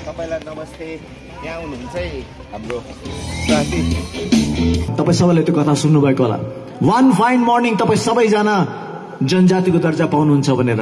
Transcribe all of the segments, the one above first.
तपाईलाई नमस्ते। यहाँ हुनुहुन्छ है हाम्रो साथी। तपाई सबैले त्यो कथा सुन्नुभएको होला। वन फाइन मर्निङ तपाई सबैजना जनजातिको दर्जा पाउनुहुन्छ भनेर।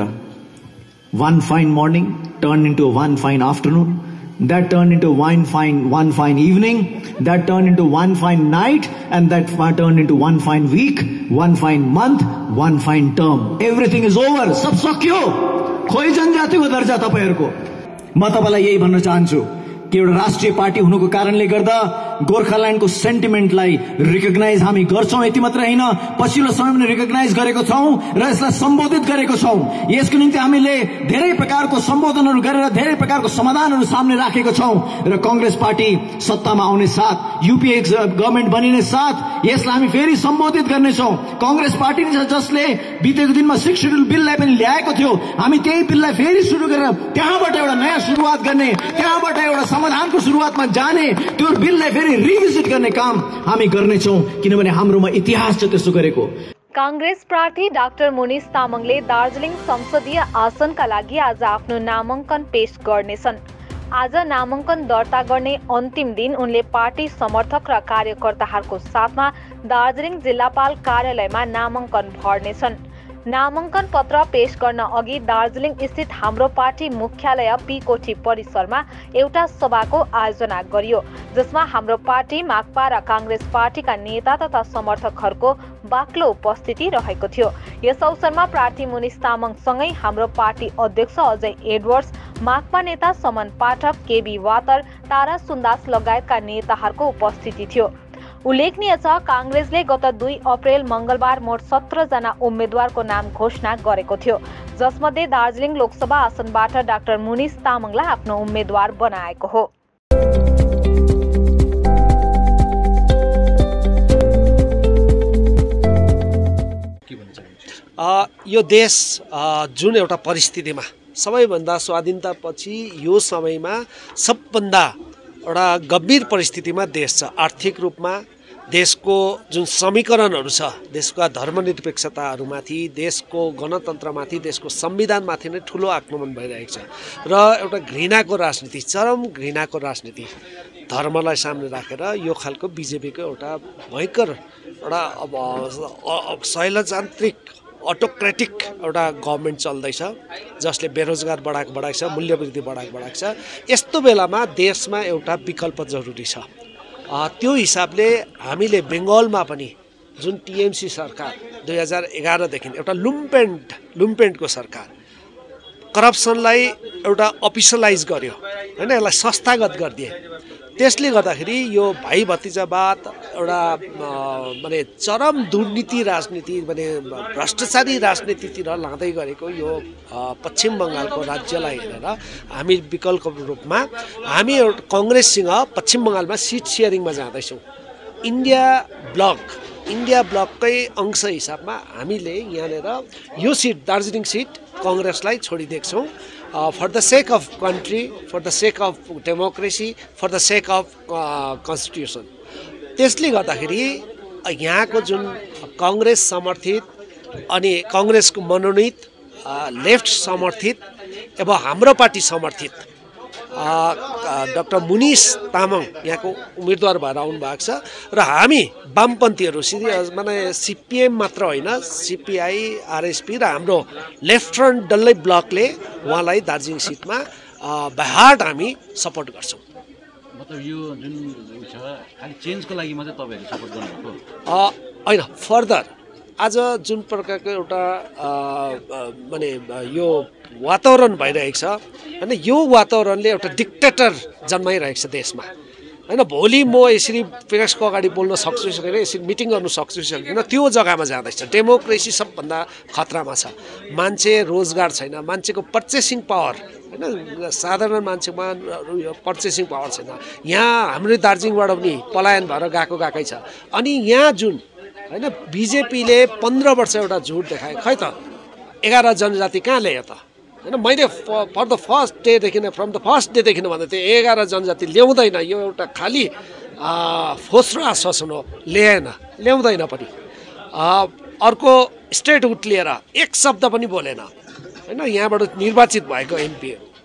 One fine morning turned into one fine afternoon, that turned into one fine evening, that turned into one fine night, and that turned into one fine week, one fine month, one fine term. Everything is over. सब सक्यो। खोइ जनजातिको दर्जा तपाईहरुको। म तपाईलाई यही भन्न चाहन्छु कि एउटा राष्ट्रिय पार्टी हुनुको कारणले गर्दा गोर्खाल्यान्डको सेन्टिमेन्टलाई रिकग्नाइज हामी गर्छौं। यति मात्र हैन, पछिल्लो समयमा रिकग्नाइज गरेको छौं र यसलाई सम्बोधित गरेको छौं। यसको निम्ति हामीले धेरै प्रकारको सम्बोधनहरू गरेर धेरै प्रकारको समाधानहरू सामने राखेको छौं र कांग्रेस पार्टी सत्तामा आउने साथ, यूपीए गभर्नमेन्ट बनिने साथ यसलाई हामी फेरि सम्बोधित गर्नेछौं। कांग्रेस पार्टी जसले बितेको दिनमा 6 शेड्युल बिललाई पनि ल्याएको थियो, हामी त्यही बिललाई फेरि सुरु गरेर त्यहाँबाट एउटा नयाँ सुरुवात गर्ने, त्यहाँबाट एउटा समाधानको सुरुवातमा जाने, त्यो बिललाई फेरि रिभिजिट गर्ने काम हामी गर्नेछौं, किनभने हाम्रोमा इतिहास छ त्यसो गरेको। कांग्रेस प्रार्थी डाक्टर मुनिस तामाङले दार्जिलिङ संसदीय आसनका लागि आज आफ्नो नामाङ्कन पेश गर्नेछन्। आज नामाङ्कन दर्ता गर्ने अन्तिम दिन उनले पार्टी समर्थक र कार्यकर्ताहरूको साथमा दार्जिलिङ जिल्लापाल कार्यालयमा नामाङ्कन भर्नेछन्। नामाङ्कन पत्र पेश गर्न अघि दार्जिलिङ स्थित हाम्रो पार्टी मुख्यालय पी-कोठी परिसरमा एउटा सभाको आयोजना गरियो, जसमा हाम्रो पार्टी, माकपा र कांग्रेस पार्टीका नेता तथा समर्थकहरूको बाक्लो उपस्थिति रहेको थियो। यस अवसरमा प्रार्थी मुनिस तामाङसँगै हाम्रो पार्टी अध्यक्ष अजय एडवर्ड्स, माकपा नेता समन पाठक, केबी वातर, तारा सुन्दास लगायतका नेताहरूको उपस्थिति थियो। उल्लेखनीय छ, कांग्रेसले गत 2 अप्रेल मंगलबार मोट 17 जना उम्मेद्वारको नाम घोषणा गरेको थियो, जसमध्ये दार्जिलिङ लोकसभा आसनबाट डाक्टर मुनिस तामाङलाई आफ्नो उम्मेद्वार बनाएको हो। यो देश जुन एउटा परिस्थितिमा सबैभन्दा स्वाधीनतापछि यो समयमा सबभन्दा एउटा गम्भीर परिस्थितिमा देश छ। आर्थिक रूपमा देशको जुन समीकरणहरू छ, देशका धर्मनिरपेक्षताहरूमाथि, देशको गणतन्त्रमाथि, देशको संविधानमाथि नै ठुलो आक्रमण भइरहेको छ र एउटा घृणाको राजनीति, चरम घृणाको राजनीति धर्मलाई सामने राखेर यो खालको बीजेपीको एउटा भयङ्कर एउटा शैलजान्त्रिक अटोक्रेटिक एउटा गभर्नमेन्ट चल्दैछ, जसले बेरोजगार बढाएको छ, मूल्यवृद्धि बढाएको छ। यस्तो बेलामा देशमा एउटा विकल्प जरुरी छ। त्यो हिसाबले हामीले बेङ्गलमा पनि जुन टीएमसी सरकार 2011 देखि एउटा लुम्पेन्टको सरकार करप्सनलाई एउटा अफिसियलाइज गर्यो हैन, यसलाई संस्थागत गरिदिए। त्यसले गर्दाखेरि यो भाइ भतिजावाद एउटा माने चरम दुर्नीति राजनीति, माने भ्रष्टाचारी राजनीतितिर लाँदै गरेको यो पश्चिम बङ्गालको राज्यलाई हेरेर हामी विकल्प रूपमा हामी कांग्रेससँग पश्चिम बङ्गालमा सिट सेयरिङमा जाँदैछौँ। इन्डिया ब्लककै अंश हिसाबमा हामीले यहाँनिर यो सिट, दार्जिलिङ सिट कांग्रेसलाई छोडिदिएको छौँ। For the sake of country, for the sake of democracy, for the sake of constitution. त्यसले गर्दाखेरि यहाँको जुन कांग्रेस समर्थित अनि कांग्रेसको मनोनीत लेफ्ट समर्थित एवं हाम्रो पार्टी समर्थित डाक्टर मुनिस तामाङ यहाँको उम्मेदवार भएर आउनु भएको छ र हामी वामपन्थीहरू माने सीपीएम मात्र होइन, सीपीआई, आरएसपी र हाम्रो लेफ्ट फ्रन्ट डल्लै ब्लकले उहाँलाई दार्जिलिङ सिटमा बाहाट हामी सपोर्ट गर्छौँ। मतलब यो जुन छ खाली चेन्जको लागि मात्रै तपाईहरु सपोर्ट गर्नुभएको हैन, फर्दर आज जुन प्रकारको एउटा माने यो वातावरण भइरहेको छ हैन, यो वातावरणले एउटा डिक्टेटर जन्माइरहेको छ देशमा हैन। भोलि म यसरी प्रेसको अगाडि बोल्न सक्छु सकेन, यसरी मिटिङ गर्न सक्छु सकेन, त्यो जग्गामा जाँदैछ। डेमोक्रेसी सबभन्दा खतरामा छ। मान्छे रोजगार छैन, मान्छेको पर्चेसिङ पावर हैन, साधारण मान्छेमा पर्चेसिङ पावर छैन। यहाँ हाम्रो दार्जिलिङबाट पनि पलायन भएर गएकै छ। अनि यहाँ जुन हैन बीजेपीले 15 वर्ष एउटा झुट देखायो, खै त 11 जनजाति कहाँ ल्यायो त हैन। मैले फ्रम द फर्स्ट डेदेखि भन्दै थिएँ 11 जनजाति ल्याउँदैन, यो एउटा खाली फोस्रो आश्वासन हो, ल्याउँदैन पनि। अर्को स्टेटहुड लिएर एक शब्द पनि बोलेन हैन, यहाँबाट निर्वाचित भएको एमपी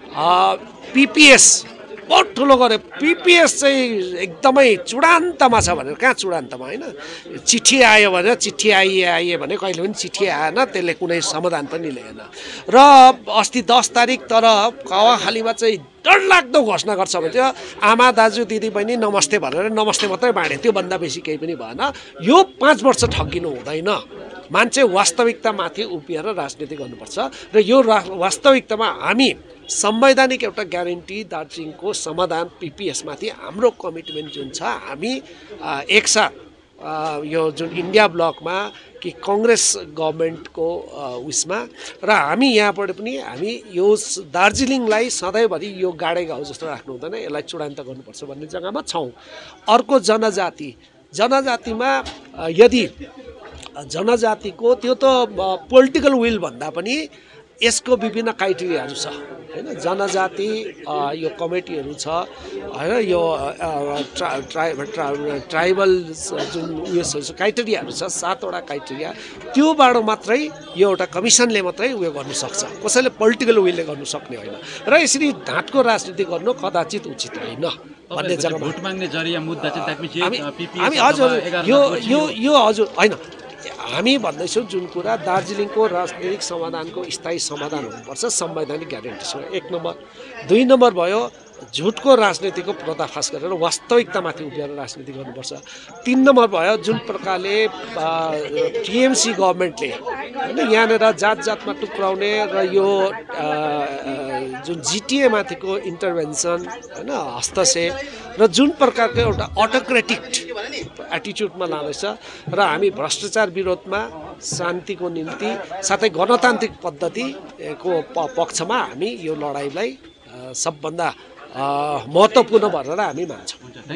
पिपिएस बहुत ठुलो गऱ्यो। पिपिएस चाहिँ एकदमै चुडान्तमा छ भनेर, कहाँ चुडान्तमा होइन, चिठी आयो भनेर चिठी आइए भने कहिले पनि चिठी आएन, त्यसले कुनै समाधान पनि ल्याएन। र अस्ति 10 तारिक तर कावाखालीमा चाहिँ डरलाग्दो घोषणा गर्छ भने त्यो आमा दाजु दिदी बहिनी नमस्ते भनेर नमस्ते मात्रै बाँडे, त्योभन्दा बेसी केही पनि भएन। यो 5 वर्ष ठग्गिनु हुँदैन। मान्छे वास्तविकतामाथि उभिएर राजनीति गर्नुपर्छ र यो वास्तविकतामा हामी संवैधानिक एउटा ग्यारेन्टी दार्जिलिङको समाधान पिपिएसमाथि हाम्रो कमिटमेन्ट जुन छ, हामी एकसाथ यो जुन इन्डिया ब्लकमा कि कांग्रेस गभर्नमेन्टको उयसमा र हामी यहाँबाट पनि हामी यो दार्जिलिङलाई सधैँभरि यो गाडे गाउँ जस्तो राख्नु हुँदैन, यसलाई चुडान्त गर्नुपर्छ भन्ने जग्गामा छौँ। अर्को जनजातिमा यदि जनजातिको त्यो त पोलिटिकल विल भन्दा पनि यसको विभिन्न क्राइटेरियाहरू छ हैन। जनजाति यो कमिटीहरू छ हैन, यो ट्राइबल जुन उयसहरू छ, क्राइटेरियाहरू छ, 7 वटा क्राइटेरिया, त्योबाट मात्रै यो एउटा कमिसनले मात्रै उयो गर्नु सक्छ, कसैले पोलिटिकल विलले गर्नु सक्ने होइन। र यसरी ढाँटको राजनीति गर्नु कदाचित उचित होइन भन्ने जग्गामा भोट माग्ने जरिया मुद्दा चाहिँ हामी हजुर यो हजुर होइन, हामी भन्दैछौँ जुन कुरा दार्जिलिङको राजनीतिक समाधानको स्थायी समाधान हुनुपर्छ संवैधानिक ग्यारेन्टीसँग, 1 नम्बर। 2 नम्बर भयो झुटको राजनीतिको पर्दाफास गरेर वास्तविकतामाथि उभिएर राजनीति गर्नुपर्छ। 3 नम्बर भयो जुन प्रकारले टिएमसी गभर्नमेन्टले होइन यहाँनिर जातमा टुक्राउने र यो जुन जिटिए माथिको इन्टरभेन्सन होइन, हस्तक्षेप र जुन प्रकारको एउटा अटोक्रेटिक एटिट्युडमा लाँदैछ र हामी भ्रष्टाचार विरोधमा शान्तिको निम्ति साथै गणतान्त्रिक पद्धतिको पक्षमा हामी यो लडाइँलाई सबभन्दा महत्त्वपूर्ण भनेर हामी मान्छौँ।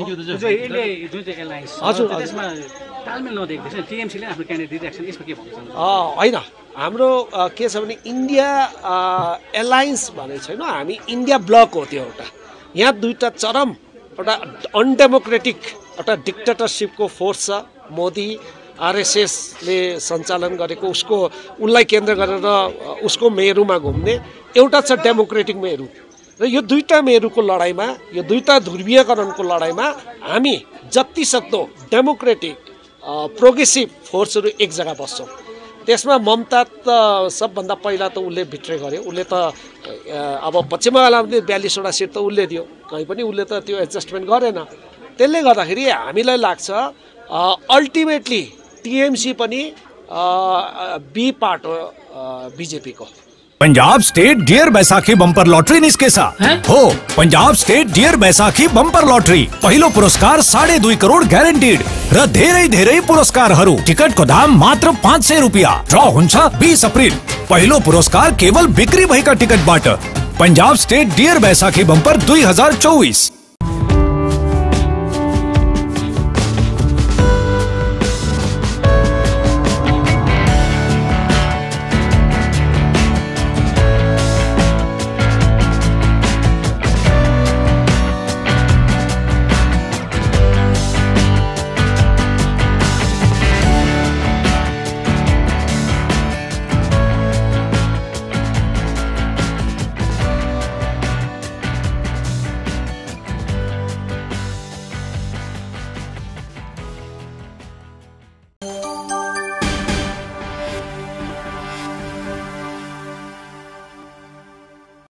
होइन, हाम्रो के छ भने इन्डिया एलायन्स भने छैन, हामी इन्डिया ब्लक हो। त्यो एउटा यहाँ 2टा चरम एउटा अनडेमोक्रेटिक एउटा डिक्टेटरसिपको फोर्स छ। मोदी आरएसएसले सञ्चालन गरेको उसलाई केन्द्र गरेर उसको मेरुमा घुम्ने, एउटा छ डेमोक्रेटिक मेरु। र यो 2टा मेरुको लडाइँमा, यो 2टा ध्रुवीयकरणको लडाइँमा हामी जति सक्दो डेमोक्रेटिक प्रोग्रेसिभ फोर्सहरू एक जग्गा बस्छौँ। त्यसमा ममता त सबभन्दा पहिला त उसले भित्रै गर्यो, उसले त अब पश्चिम बङ्गालमा 42वटा सिट त उसले दियो, कहीँ पनि उसले त त्यो एडजस्टमेन्ट गरेन। त्यसले गर्दाखेरि हामीलाई लाग्छ अल्टिमेटली टीएमसी पनि बी पार्ट हो बीजेपी को। Punjab state dear Baisakhi bumper lottery निस्के हो। Punjab state dear Baisakhi bumper lottery पहिलो पुरस्कार 2.5 करोड ग्यारेन्टीड र धेरै पुरस्कारहरू। टिकटको दाम मात्र 500 रुपियाँ। ड्र हुन्छ 20 अप्रिल। पहिलो पुरस्कार केवल बिक्री भएका टिकटबाट। Punjab state dear Baisakhi bumper 2024।